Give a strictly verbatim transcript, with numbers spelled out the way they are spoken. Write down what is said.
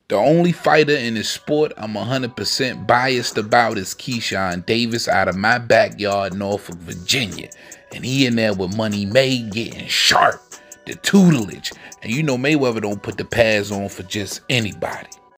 The only fighter in this sport I'm one hundred percent biased about is Keyshawn Davis out of my backyard, Norfolk, Virginia. And he in there with Money May getting sharp, the tutelage. And you know Mayweather don't put the pads on for just anybody.